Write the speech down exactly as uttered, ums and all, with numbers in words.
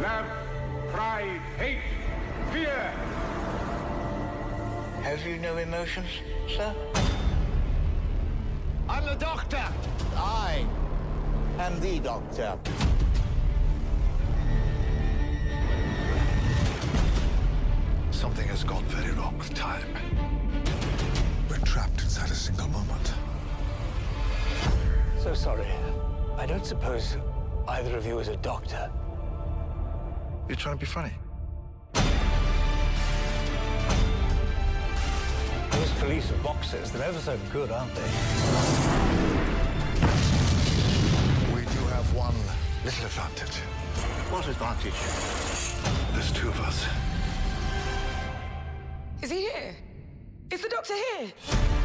have pride, hate, fear. Have you no emotions, sir? I'm the doctor. I am the doctor. Something has gone very wrong with time. We're trapped inside a single moment. So sorry. I don't suppose either of you is a doctor. You're trying to be funny. Those police boxers, they're ever so good, aren't they? We do have one little advantage. What advantage? There's two of us. Is he here? Is the doctor here?